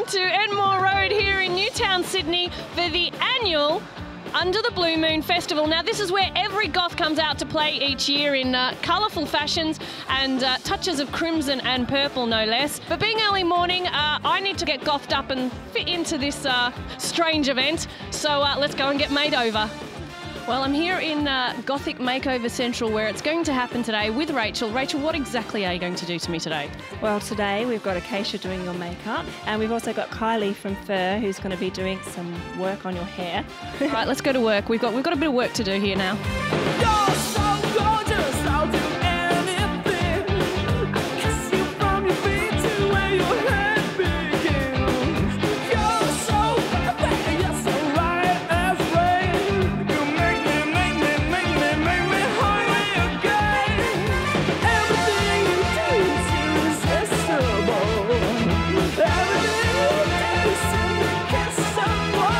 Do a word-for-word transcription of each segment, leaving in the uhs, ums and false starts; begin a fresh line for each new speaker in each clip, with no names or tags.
to Enmore Road here in Newtown, Sydney for the annual Under the Blue Moon Festival. Now this is where every goth comes out to play each year in uh, colourful fashions and uh, touches of crimson and purple no less. But being early morning, uh, I need to get gothed up and fit into this uh, strange event, so uh, let's go and get made over. Well, I'm here in uh, Gothic Makeover Central where it's going to happen today with Rachel. Rachel, what exactly are you going to do to me today?
Well, today we've got Acacia doing your makeup, and we've also got Kylie from Fur who's going to be doing some work on your hair.
All right, let's go to work. We've got, we've got a bit of work to do here now.
You're so gorgeous, I'll do anything. I'll kiss you from your feet to where your head begins. You're so perfect, you're so right as rain. You make me, make me, make me, make me hungry again. Everything you do is irresistible. Everything you do is irresistible.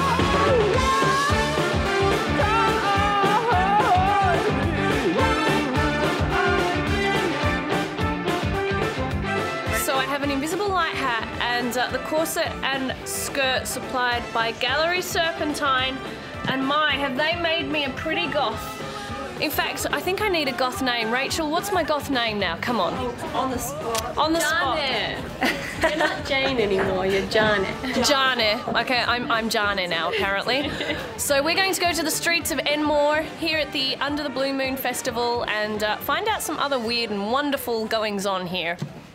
So I have an invisible light hat and uh, the corset and skirt supplied by Gallery Serpentine, and my, have they made me a pretty goth. In fact, I think I need a goth name. Rachel, what's my goth name now? Come on.
On the spot.
On the spot.
You're not Jane anymore, you're Janet.
Jane. Okay, I'm, I'm Jane now, apparently. So we're going to go to the streets of Enmore here at the Under the Blue Moon Festival and uh, find out some other weird and wonderful goings on here.